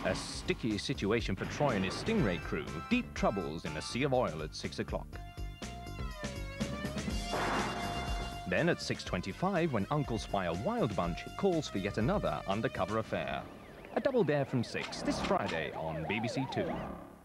A sticky situation for Troy and his Stringray crew. Deep troubles in a sea of oil at 6 o'clock. Then at 6:25, when Uncle Spy, a wild bunch, calls for yet another undercover affair. A double dare from 6 this Friday on BBC Two.